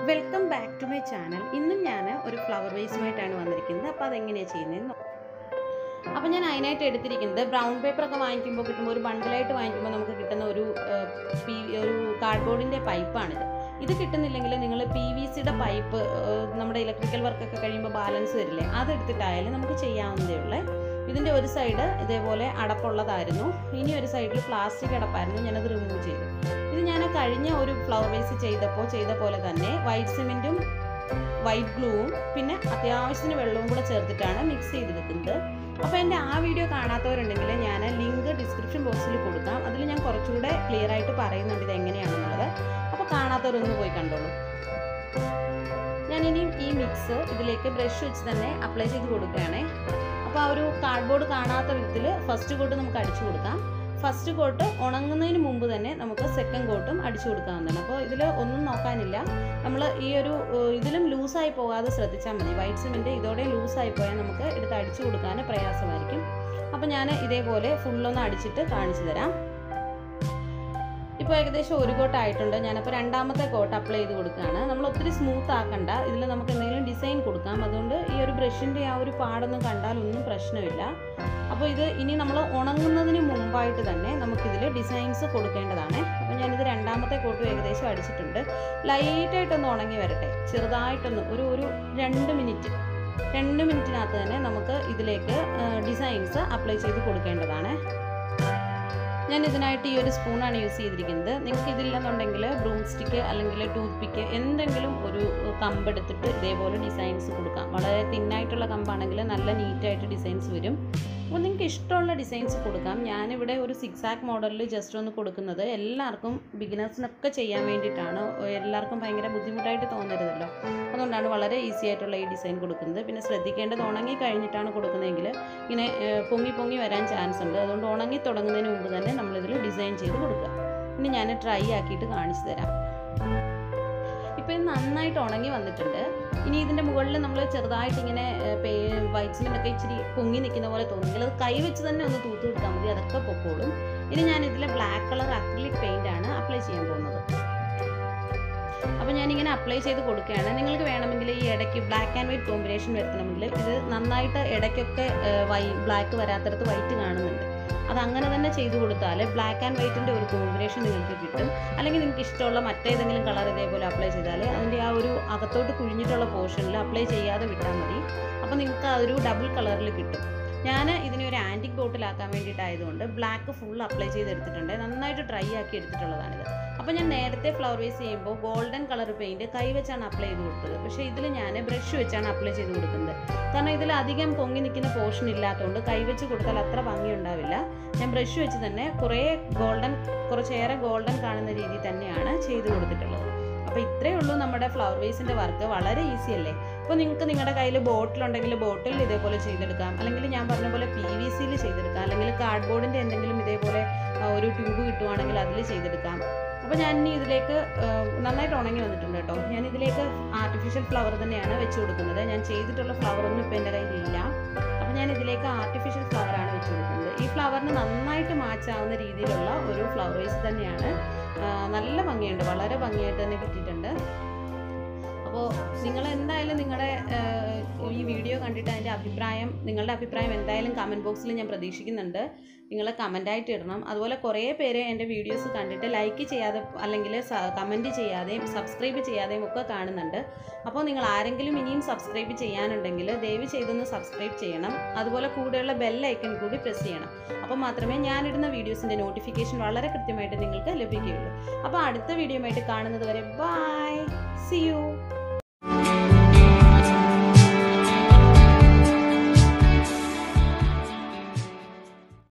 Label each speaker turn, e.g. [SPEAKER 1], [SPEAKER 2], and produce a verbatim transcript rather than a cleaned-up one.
[SPEAKER 1] Welcome back to my channel. ഇന്നും ഞാൻ ഒരു ഫ്ലവർ വേസുമായിട്ടാണ് വന്നിരിക്കുന്നത്. അപ്പോൾ അതെങ്ങനെയാണ് ചെയ്യുന്നത്? അപ്പോൾ ഞാൻ അതിനായിട്ട് എടുത്തിരിക്കുന്നത് ബ്രൗൺ പേപ്പറൊക്കെ വാങ്ങിക്കുമ്പോൾ കിട്ടുമ്പോൾ ഒരു ബണ്ടിലായിട്ട് വാങ്ങിക്കുമ്പോൾ നമുക്ക് കിട്ടുന്ന ഒരു ഒരു കാർഡ്ബോർഡിൻ്റെ പൈപ്പാണിത്. ഇത് കിട്ടുന്നില്ലെങ്കിൽ നിങ്ങൾ പി വി സിയുടെ പൈപ്പ് നമ്മുടെ ഇലക്ട്രിക്കൽ വർക്കൊക്കെ കഴിയുമ്പോൾ ബാലൻസ് വരില്ലേ, അതെടുത്തിട്ടായാലും നമുക്ക് ചെയ്യാവുന്നതേ ഉള്ളൂ. ഇതിൻ്റെ ഒരു സൈഡ് ഇതേപോലെ അടപ്പുള്ളതായിരുന്നു, ഇനി ഒരു സൈഡിൽ പ്ലാസ്റ്റിക് അടപ്പായിരുന്നു. ഞാനത് റിമൂവ് ചെയ്തു. ഇത് ഞാൻ കഴിഞ്ഞ ഒരു ഫ്ലവർ വേസ് ചെയ്തപ്പോൾ ചെയ്ത പോലെ തന്നെ വൈറ്റ് സിമെൻറ്റും വൈറ്റ് ഗ്ലൂവും പിന്നെ അത്യാവശ്യത്തിന് വെള്ളവും കൂടെ ചേർത്തിട്ടാണ് മിക്സ് ചെയ്തെടുക്കുന്നത്. അപ്പോൾ എൻ്റെ ആ വീഡിയോ കാണാത്തവരുണ്ടെങ്കിൽ ഞാൻ ലിങ്ക് ഡിസ്ക്രിപ്ഷൻ ബോക്സിൽ കൊടുക്കാം. അതിൽ ഞാൻ കുറച്ചുകൂടെ ക്ലിയർ ആയിട്ട് പറയുന്നുണ്ട് ഇത് എങ്ങനെയാണെന്നുള്ളത്. അപ്പോൾ കാണാത്തവരൊന്ന് പോയി കണ്ടോളൂ. ഞാനിനി ഈ മിക്സ് ഇതിലേക്ക് ബ്രഷ് വെച്ച് തന്നെ അപ്ലൈ ചെയ്ത് കൊടുക്കുകയാണേ. അപ്പോൾ ആ ഒരു കാർഡ്ബോർഡ് കാണാത്ത വിധത്തിൽ ഫസ്റ്റ് കോട്ട് നമുക്ക് അടിച്ചു കൊടുക്കാം. ഫസ്റ്റ് കോട്ട് ഉണങ്ങുന്നതിന് മുമ്പ് തന്നെ നമുക്ക് സെക്കൻഡ് കോട്ടും അടിച്ചു കൊടുക്കാവുന്നതാണ്. അപ്പോൾ ഇതിൽ ഒന്നും നോക്കാനില്ല. നമ്മൾ ഈ ഒരു ഇതിലും ലൂസായി പോകാതെ ശ്രദ്ധിച്ചാൽ മതി. വൈറ്റ് സിമെൻറ്റ് ഇതോടെ ലൂസായി പോയാൽ നമുക്ക് എടുത്ത് അടിച്ചു കൊടുക്കാൻ പ്രയാസമായിരിക്കും. അപ്പോൾ ഞാൻ ഇതേപോലെ ഫുള്ളൊന്ന് അടിച്ചിട്ട് കാണിച്ചു തരാം. ഇപ്പോൾ ഏകദേശം ഒരു കോട്ട് ആയിട്ടുണ്ട്. ഞാനപ്പോൾ രണ്ടാമത്തെ കോട്ട് അപ്ലൈ ചെയ്ത് കൊടുക്കുകയാണ്. നമ്മൾ ഒത്തിരി സ്മൂത്ത് ആക്കണ്ട, ഇതിൽ നമുക്ക് എന്തെങ്കിലും ഡിസൈൻ കൊടുക്കാം. അതുകൊണ്ട് ഈ ഒരു ബ്രഷിൻ്റെ ആ ഒരു പാടൊന്നും കണ്ടാലൊന്നും പ്രശ്നമില്ല. അപ്പോൾ ഇത് ഇനി നമ്മൾ ഉണങ്ങുന്നതിന് മുമ്പായിട്ട് തന്നെ നമുക്കിതിൽ ഡിസൈൻസ് കൊടുക്കേണ്ടതാണ്. അപ്പോൾ ഞാനിത് രണ്ടാമത്തെ കോട്ടും ഏകദേശം അടിച്ചിട്ടുണ്ട്. ലൈറ്റായിട്ടൊന്ന് ഉണങ്ങി വരട്ടെ, ചെറുതായിട്ടൊന്ന് ഒരു ഒരു രണ്ട് മിനിറ്റ് രണ്ട് മിനിറ്റിനകത്ത് തന്നെ നമുക്ക് ഇതിലേക്ക് ഡിസൈൻസ് അപ്ലൈ ചെയ്ത് കൊടുക്കേണ്ടതാണ്. ഞാൻ ഇതിനായിട്ട് ഈ ഒരു സ്പൂണാണ് യൂസ് ചെയ്തിരിക്കുന്നത്. നിങ്ങൾക്ക് ഇതില്ലെന്നുണ്ടെങ്കിൽ ബ്രൂം സ്റ്റിക്ക് അല്ലെങ്കിൽ ടൂത്ത് പിക്ക് എന്തെങ്കിലും ഒരു കമ്പെടുത്തിട്ട് ഇതേപോലെ ഡിസൈൻസ് കൊടുക്കാം. വളരെ തിന്നായിട്ടുള്ള കമ്പാണെങ്കിൽ നല്ല നീറ്റായിട്ട് ഡിസൈൻസ് വരും. അപ്പോൾ നിങ്ങൾക്ക് ഇഷ്ടമുള്ള ഡിസൈൻസ് കൊടുക്കാം. ഞാനിവിടെ ഒരു സിക്സ് ആക്ക് മോഡലിൽ ജസ്റ്റ് ഒന്ന് കൊടുക്കുന്നത് എല്ലാവർക്കും ബിഗിനേഴ്സിനൊക്കെ ചെയ്യാൻ വേണ്ടിയിട്ടാണ്. എല്ലാവർക്കും ഭയങ്കര ബുദ്ധിമുട്ടായിട്ട് തോന്നരുതല്ലോ, അതുകൊണ്ടാണ് വളരെ ഈസി ആയിട്ടുള്ള ഈ ഡിസൈൻ കൊടുക്കുന്നത്. പിന്നെ ശ്രദ്ധിക്കേണ്ടത് ഉണങ്ങി കഴിഞ്ഞിട്ടാണ് കൊടുക്കുന്നതെങ്കിൽ ഇങ്ങനെ പൊങ്ങി പൊങ്ങി വരാൻ ചാൻസ് ഉണ്ട്. അതുകൊണ്ട് ഉണങ്ങി തുടങ്ങുന്നതിന് മുമ്പ് തന്നെ നമ്മളിതിൽ ഡിസൈൻ ചെയ്ത് കൊടുക്കുക. ഇനി ഞാൻ ട്രൈ ആക്കിയിട്ട് കാണിച്ചു തരാം. ഇപ്പോൾ ഇത് നന്നായിട്ട് ഉണങ്ങി വന്നിട്ടുണ്ട്. ഇനി ഇതിൻ്റെ മുകളിൽ നമ്മൾ ചെറുതായിട്ട് ഇങ്ങനെ വൈറ്റ് സിമെൻ്റൊക്കെ ഇച്ചിരി പൊങ്ങി നിൽക്കുന്ന പോലെ തോന്നുമെങ്കിൽ അത് കൈ വെച്ച് തന്നെ ഒന്ന് തൂത്ത് കൊടുത്താൽ മതി, അതൊക്കെ പൊക്കോളും. ഇനി ഞാൻ ഇതിൽ ബ്ലാക്ക് കളർ അക്രിലിക് പെയിൻ്റാണ് അപ്ലൈ ചെയ്യാൻ പോകുന്നത്. അപ്പോൾ ഞാനിങ്ങനെ അപ്ലൈ ചെയ്ത് കൊടുക്കുകയാണ്. നിങ്ങൾക്ക് വേണമെങ്കിൽ ഈ ഇടയ്ക്ക് ബ്ലാക്ക് ആൻഡ് വൈറ്റ് കോമ്പിനേഷൻ വരുത്തണമെങ്കിൽ ഇത് നന്നായിട്ട് ഇടയ്ക്കൊക്കെ വൈ ബ്ലാക്ക് വരാത്തടത്ത് വൈറ്റ് കാണുന്നുണ്ട്, അതങ്ങനെ തന്നെ ചെയ്ത് കൊടുത്താൽ ബ്ലാക്ക് ആൻഡ് വൈറ്റിൻ്റെ ഒരു കോമ്പിനേഷൻ നിങ്ങൾക്ക് കിട്ടും. അല്ലെങ്കിൽ നിങ്ങൾക്ക് ഇഷ്ടമുള്ള മറ്റേതെങ്കിലും കളർ ഇതേപോലെ അപ്ലൈ ചെയ്താൽ അതിൻ്റെ ആ ഒരു അകത്തോട്ട് കുഴിഞ്ഞിട്ടുള്ള പോർഷനിൽ അപ്ലൈ ചെയ്യാതെ വിട്ടാൽ മതി. അപ്പോൾ നിങ്ങൾക്ക് ആ ഒരു ഡബിൾ കളറിൽ കിട്ടും. ഞാൻ ഇതിനെ ഒരു ആൻറ്റിക് ബോട്ടിലാക്കാൻ വേണ്ടിയിട്ടായതുകൊണ്ട് ബ്ലാക്ക് ഫുൾ അപ്ലൈ ചെയ്തെടുത്തിട്ടുണ്ട്. നന്നായിട്ട് ഡ്രൈ ആക്കി എടുത്തിട്ടുള്ളതാണിത്. അപ്പോൾ ഞാൻ നേരത്തെ ഫ്ലവർ വേസ് ചെയ്യുമ്പോൾ ഗോൾഡൻ കളർ പെയിൻറ്റ് കൈ വെച്ചാണ് അപ്ലൈ ചെയ്ത് കൊടുത്തത്. പക്ഷേ ഇതിൽ ഞാൻ ബ്രഷ് വെച്ചാണ് അപ്ലൈ ചെയ്ത് കൊടുക്കുന്നത്. കാരണം ഇതിൽ അധികം പൊങ്ങി നിൽക്കുന്ന പോർഷൻ ഇല്ലാത്തതുകൊണ്ട് കൈ വെച്ച് കൊടുത്താൽ അത്ര ഭംഗി ഉണ്ടാവില്ല. ഞാൻ ബ്രഷ് വെച്ച് തന്നെ കുറേ ഗോൾഡൻ കുറച്ചേറെ ഗോൾഡൻ കാണുന്ന രീതിയിൽ തന്നെയാണ് ചെയ്ത് കൊടുത്തിട്ടുള്ളത്. അപ്പോൾ ഇത്രയേ ഉള്ളൂ നമ്മുടെ ഫ്ലവർ വേസിൻ്റെ വർക്ക്. വളരെ ഈസി അല്ലേ? അപ്പോൾ നിങ്ങൾക്ക് നിങ്ങളുടെ കയ്യിൽ ബോട്ടിലുണ്ടെങ്കിൽ ബോട്ടിൽ ഇതേപോലെ ചെയ്തെടുക്കാം, അല്ലെങ്കിൽ ഞാൻ പറഞ്ഞ പോലെ പി വി സിയിൽ ചെയ്തെടുക്കാം, അല്ലെങ്കിൽ കാർഡ്ബോർഡിൻ്റെ എന്തെങ്കിലും ഇതേപോലെ ഒരു ട്യൂബ് കിട്ടുവാണെങ്കിൽ അതിൽ ചെയ്തെടുക്കാം. അപ്പോൾ ഞാൻ ഇനി ഇതിലേക്ക് നന്നായിട്ട് ഉണങ്ങി വന്നിട്ടുണ്ട് കേട്ടോ. ഞാൻ ഇതിലേക്ക് ആർട്ടിഫിഷ്യൽ ഫ്ലവർ തന്നെയാണ് വെച്ച് കൊടുക്കുന്നത്. ഞാൻ ചെയ്തിട്ടുള്ള ഫ്ലവറൊന്നും ഇപ്പോൾ എൻ്റെ കയ്യിലില്ല. അപ്പോൾ ഞാൻ ഇതിലേക്ക് ആർട്ടിഫിഷ്യൽ ഫ്ലവറാണ് വെച്ച് കൊടുക്കുന്നത്. ഈ ഫ്ലവറിന് നന്നായിട്ട് മാച്ചാവുന്ന രീതിയിലുള്ള ഒരു ഫ്ലവർ വേസ് തന്നെയാണ്. നല്ല ഭംഗിയുണ്ട്, വളരെ ഭംഗിയായിട്ട് തന്നെ കിട്ടിയിട്ടുണ്ട്. അപ്പോൾ നിങ്ങൾ എന്തായാലും നിങ്ങളുടെ ഈ വീഡിയോ കണ്ടിട്ട് അതിൻ്റെ അഭിപ്രായം നിങ്ങളുടെ അഭിപ്രായം എന്തായാലും കമൻറ്റ് ബോക്സിൽ ഞാൻ പ്രതീക്ഷിക്കുന്നുണ്ട്. നിങ്ങൾ കമൻറ്റായിട്ട് ഇടണം. അതുപോലെ കുറേ പേര് എൻ്റെ വീഡിയോസ് കണ്ടിട്ട് ലൈക്ക് ചെയ്യാതെ അല്ലെങ്കിൽ കമൻറ്റ് ചെയ്യാതെയും സബ്സ്ക്രൈബ് ചെയ്യാതെയും ഒക്കെ കാണുന്നുണ്ട്. അപ്പോൾ നിങ്ങൾ ആരെങ്കിലും ഇനിയും സബ്സ്ക്രൈബ് ചെയ്യാനുണ്ടെങ്കിൽ ദയവ് ചെയ്തൊന്ന് സബ്സ്ക്രൈബ് ചെയ്യണം. അതുപോലെ കൂടെയുള്ള ബെൽ ഐക്കൺ കൂടി പ്രസ് ചെയ്യണം. അപ്പോൾ മാത്രമേ ഞാനിടുന്ന വീഡിയോസിൻ്റെ നോട്ടിഫിക്കേഷൻ വളരെ കൃത്യമായിട്ട് നിങ്ങൾക്ക് ലഭിക്കുകയുള്ളൂ. അപ്പോൾ അടുത്ത വീഡിയോയുമായിട്ട് കാണുന്നത് വരെ ബൈ, സി യു.